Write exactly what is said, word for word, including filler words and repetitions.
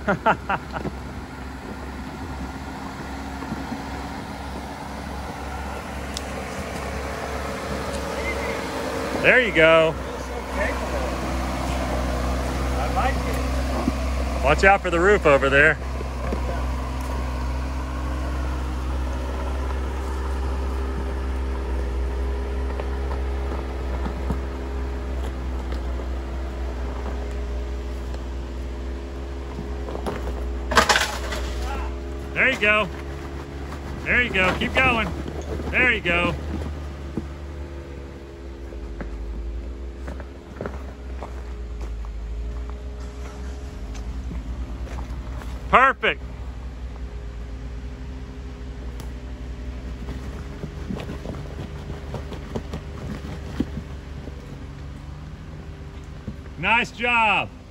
There you go. I like it. Watch out for the roof over there. There you go. There you go. Keep going. There you go. Perfect. Nice job.